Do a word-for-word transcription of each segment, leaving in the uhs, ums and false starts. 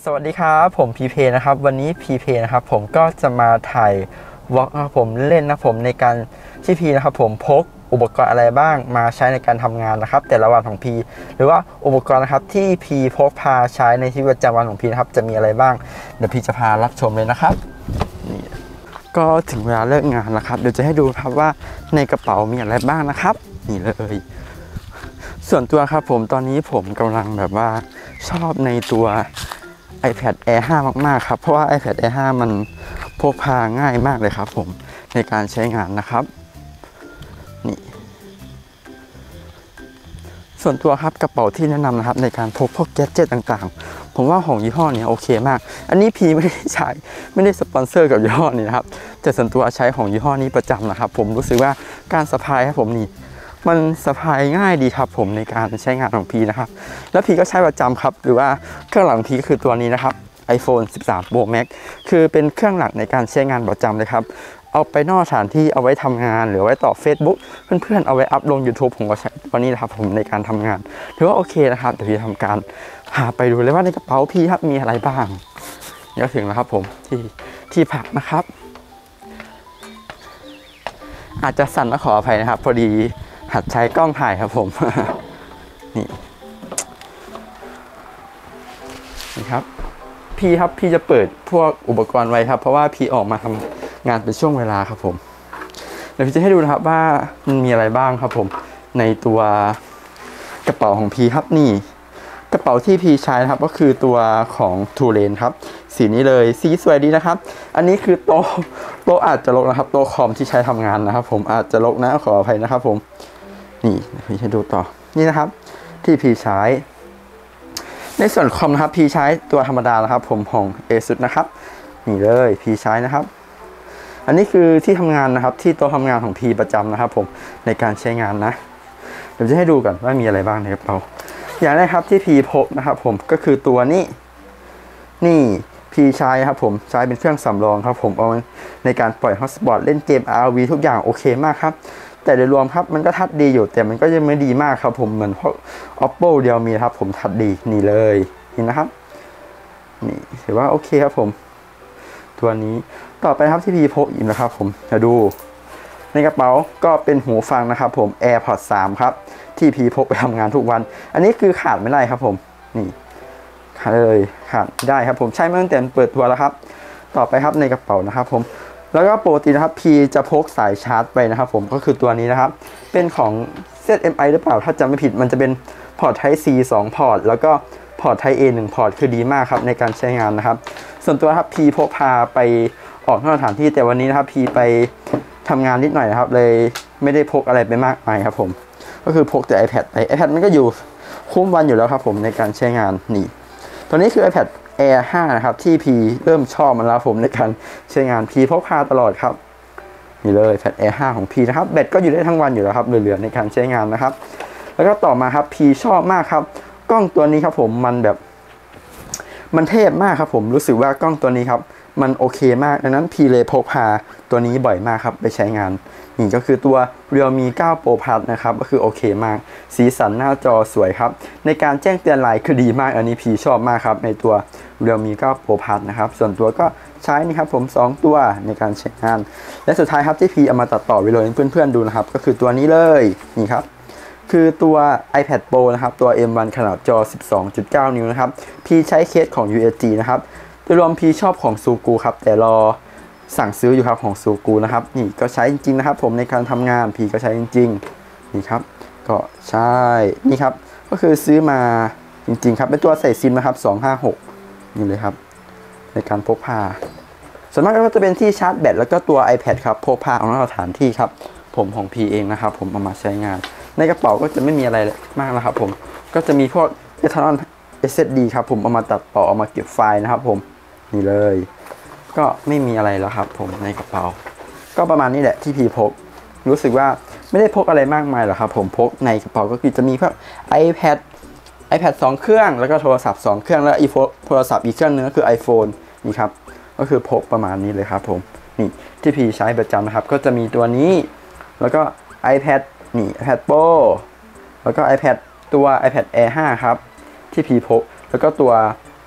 สวัสดีครับผมพีเพนะครับวันนี้พีเพนะครับผมก็จะมาถ่ายวอล์กนะครับผมเล่นนะผมในการที่พีนะครับผมพกอุปกรณ์อะไรบ้างมาใช้ในการทำงานนะครับแต่ละวันของพีหรือว่าอุปกรณ์นะครับที่พีพกพาใช้ในชีวิตประจำวันของพีนะครับจะมีอะไรบ้างเดี๋ยวพีจะพารับชมเลยนะครับนี่ก็ถึงเวลาเลิกงานแล้วครับเดี๋ยวจะให้ดูครับว่าในกระเป๋ามีอะไรบ้างนะครับนี่เลยส่วนตัวครับผมตอนนี้ผมกำลังแบบว่าชอบในตัว iPad Air ไฟว์ มากๆครับเพราะว่า iPad Air ไฟว์ มันพกพาง่ายมากเลยครับผมในการใช้งานนะครับนี่ส่วนตัวครับกระเป๋าที่แนะนำนะครับในการพกพวกแกดเจ็ตต่างๆผมว่าของยี่ห้อนี้โอเคมากอันนี้พีไม่ได้ใช้ไม่ได้สปอนเซอร์กับยี่ห้อนี้นะครับแต่ส่วนตัวใช้ของยี่ห้อนี้ประจำนะครับผมรู้สึกว่าการสะพายครับผมนี่มันสะพายง่ายดีครับผมในการใช้งานของพีนะครับแล้วพีก็ใช้ประจำครับหรือว่าเครื่องหลังพีก็คือตัวนี้นะครับ iPhone สิบสาม Pro Max คือเป็นเครื่องหลักในการใช้งานประจำเลยครับเอาไปนอกสถานที่เอาไว้ทำงานหรือไว้ต่อ Facebook เพื่อนๆเอาไว้อัพลง YouTube ผมก็ใช้ตัวนี้นะครับผมในการทำงานถือว่าโอเคนะครับเดี๋ยวพี่ทำการหาไปดูเลยว่าในกระเป๋าพี่ครับมีอะไรบ้างเดี๋ยวถึงแล้วครับผมที่ที่พักนะครับอาจจะสั่นและขออภัยนะครับพอดีหัดใช้กล้องถ่ายครับผมนี่นี่ครับพี่ครับพี่จะเปิดพวกอุปกรณ์ไว้ครับเพราะว่าพี่ออกมาทำงานเป็นช่วงเวลาครับผมเดี๋ยวพี่จะให้ดูนะครับว่ามันมีอะไรบ้างครับผมในตัวกระเป๋าของพี่ครับนี่กระเป๋าที่พี่ใช้นะครับก็คือตัวของทูเลนครับสีนี้เลยสีสวยดีนะครับอันนี้คือโต๊ะโต๊ะอาจจะรกนะครับโต๊ะคอมที่ใช้ทำงานนะครับผมอาจจะรกนะขออภัยนะครับผมนี่พี่ให้ดูต่อนี่นะครับที่พี่ใช้ในส่วนคอมนะครับพี่ใช้ตัวธรรมดานะครับผมของ ASUS นะครับนี่เลยพี่ใช้นะครับอันนี้คือที่ทำงานนะครับที่โต๊ะทำงานของพี่ประจำนะครับผมในการใช้งานนะเดี๋ยวจะให้ดูกันว่ามีอะไรบ้างในกระเป๋าอย่างแรกครับที่พี่พกนะครับผมก็คือตัวนี้นี่พี่ใช้ครับผมใช้เป็นเครื่องสำรองครับผมเอาในการปล่อยฮอตสปอตเล่นเกม อาร์ วี ทุกอย่างโอเคมากครับแต่โดยรวมครับมันก็ทัดดีอยู่แต่มันก็ยังไม่ดีมากครับผมเหมือนพวก Oppo เดียวมีครับผมทัดดีนี่เลยนี่นะครับนี่ถือว่าโอเคครับผมตัวนี้ต่อไปครับที่พี่พกอีกนะครับผมจะดูในกระเป๋าก็เป็นหูฟังนะครับผม AirPods สามครับที่พี่พกไปทำงานทุกวันอันนี้คือขาดไม่ได้ครับผมนี่ขาดเลยขาดได้ครับผมใช้มาตั้งแต่เปิดตัวแล้วครับต่อไปครับในกระเป๋านะครับผมแล้วก็ปกตินะครับพีจะพกสายชาร์จไปนะครับผมก็คือตัวนี้นะครับเป็นของ เซด เอ็ม ไอ หรือเปล่าถ้าจำไม่ผิดมันจะเป็นพอร์ต Type C สองพอร์ตแล้วก็พอร์ต Type A หนึ่งพอร์ตคือดีมากครับในการใช้งานนะครับส่วนตัวครับพีพกพาไปออกนอกสถานที่แต่วันนี้นะครับพีไปทำงานนิดหน่อยนะครับเลยไม่ได้พกอะไรไปมากมายครับผมก็คือพกแต่ iPad ไป iPad มันก็อยู่คุ้มวันอยู่แล้วครับผมในการใช้งานนี่ตัวนี้คือ iPad Air ไฟว์ นะครับที่พีเริ่มชอบมันแล้วผมในการใช้งานพีพกพาตลอดครับนี่เลย iPad Air ไฟว์ ของพีนะครับแบตก็อยู่ได้ทั้งวันอยู่แล้วครับเหลือๆในการใช้งานนะครับแล้วก็ต่อมาครับพีชอบมากครับกล้องตัวนี้ครับผมมันแบบมันเทพมากครับผมรู้สึกว่ากล้องตัวนี้ครับมันโอเคมากดังนั้นพีเลยพกพาตัวนี้บ่อยมากครับไปใช้งานนี่ก็คือตัว Realme ไนน์ Pro Plus นะครับก็คือโอเคมากสีสันหน้าจอสวยครับในการแจ้งเตือนไลน์คือดีมากอันนี้พีชอบมากครับในตัว Realme ไนน์ Pro Plus นะครับส่วนตัวก็ใช้นี่ครับผมสองตัวในการใช้งานและสุดท้ายครับที่พีเอามาตัดต่อวิดีโอให้เพื่อนๆดูนะครับก็คือตัวนี้เลยนี่ครับคือตัว iPad Pro นะครับตัว เอ็ม วัน ขนาดจอ สิบสองจุดเก้า นิ้วนะครับพีใช้เคสของ ยู เอส จี นะครับโดยรวมพีชอบของซูกูครับแต่รอสั่งซื้ออยู่ครับของซูกูนะครับนี่ก็ใช้จริงๆนะครับผมในการทำงานพีก็ใช้จริงๆนี่ครับก็ใช่นี่ครับก็คือซื้อมาจริงๆครับเป็นตัวใส่ซิมนะครับสองห้าหกนี่เลยครับในการพกพาส่วนมากก็จะเป็นที่ชาร์จแบตแล้วก็ตัว iPad ครับพกพาออกนอกสถานที่ครับผมของพีเองนะครับผมเอามาใช้งานในกระเป๋าก็จะไม่มีอะไรมากนะครับผมก็จะมีพวก Eternal เอส เอส ดี ครับผมเอามาตัดต่อเอามาเก็บไฟล์นะครับผมนี่เลยก็ไม่มีอะไรแล้วครับผมในกระเป๋าก็ประมาณนี้แหละที่พีพกรู้สึกว่าไม่ได้พกอะไรมากมายหรอกครับผมพกในกระเป๋าก็คือจะมีพวก iPad iPad สองเครื่องแล้วก็โทรศัพท์สองเครื่องแล้วอีโทรศัพท์อีกเครื่องนึงก็คือ iPhone นี่ครับก็คือพกประมาณนี้เลยครับผมนี่ที่พีใช้ประจำนะครับก็จะมีตัวนี้แล้วก็ iPad นี่ iPad Pro แล้วก็ iPad ตัว iPad Air ไฟว์ ครับที่พีพกแล้วก็ตัว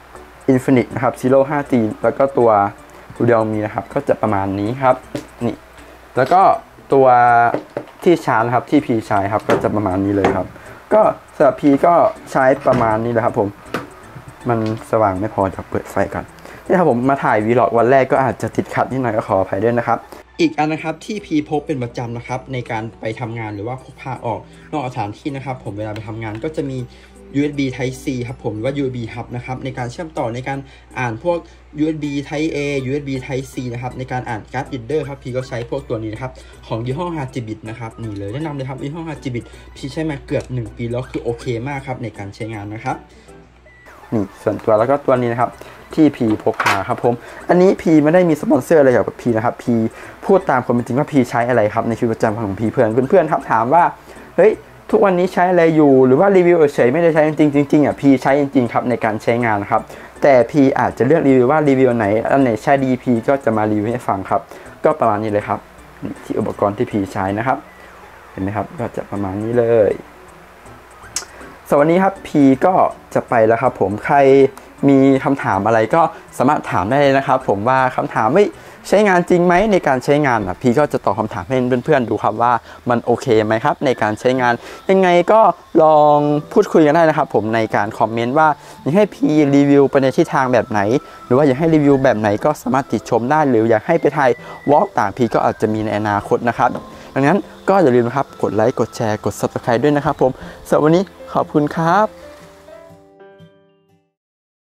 Infinix นะครับ Zero ไฟว์ จี แล้วก็ตัว Realme นะครับก็จะประมาณนี้ครับนี่แล้วก็ตัวที่ชาร์จนะครับที่พีใช้ครับก็จะประมาณนี้เลยครับก็สำหรับพีก็ใช้ประมาณนี้แหละครับผมมันสว่างไม่พอจะเปิดไฟก่อนนี่ครับผมมาถ่ายวีล็อกวันแรกก็อาจจะติดขัดนิดหน่อยก็ขออภัยด้วยนะครับอีกอันนะครับที่พีพกเป็นประจำนะครับในการไปทำงานหรือว่าพกพาออกนอกสถานที่นะครับผมเวลาไปทำงานก็จะมี ยู เอส บี Type C ครับผมหรือว่า ยู เอส บี Hub นะครับในการเชื่อมต่อในการอ่านพวก ยู เอส บี Type A ยู เอส บี Type C นะครับในการอ่านการ์ดรีดเดอร์ครับพี่ก็ใช้พวกตัวนี้นะครับของยี่ห้อ ฮาจิบิต นะครับนี่เลยแนะนำเลยครับยี่ห้อ ฮาจิบิต พี่ใช้มาเกือบหนึ่งปีแล้วคือโอเคมากครับในการใช้งานนะครับนี่ส่วนตัวแล้วก็ตัวนี้นะครับที่พีพกพาครับผมอันนี้พีไม่ได้มีสปอนเซอร์อะไรกับพีนะครับพีพูดตามความเป็นจริงว่าพีใช้อะไรครับในชีวิตประจำของพีเพื่อนเพื่อนๆครับถามว่าเฮ้ยทุกวันนี้ใช้อะไรอยู่หรือว่ารีวิวเฉยไม่ได้ใช้จริงจริงๆอ่ะพีใช้จริงๆครับในการใช้งานครับแต่พีอาจจะเลือกรีวิวว่ารีวิวไหนอันไหนใช้ดีพีก็จะมารีวิวให้ฟังครับก็ประมาณนี้เลยครับที่อุปกรณ์ที่พีใช้นะครับเห็นไหมครับก็จะประมาณนี้เลยสวัสดีครับพีก็จะไปแล้วครับผมใครมีคำถามอะไรก็สามารถถามได้เลยนะครับผมว่าคำถามไม่ใช้งานจริงไหมในการใช้งานอ่ะพี่ก็จะตอบคำถามให้เพื่อนๆดูครับว่ามันโอเคไหมครับในการใช้งานยังไงก็ลองพูดคุยกันได้นะครับผมในการคอมเมนต์ว่าอยากให้พี่รีวิวไปในทิศทางแบบไหนหรือว่าอยากให้รีวิวแบบไหนก็สามารถติชมได้หรืออยากให้ไปถ่ายวอล์กต่างพี่ก็อาจจะมีในอนาคตนะครับดังนั้นก็อย่าลืมนะครับกดไลค์กดแชร์กด ซับสไครบ์ ด้วยนะครับผมสำหรับวันนี้ขอบคุณครับ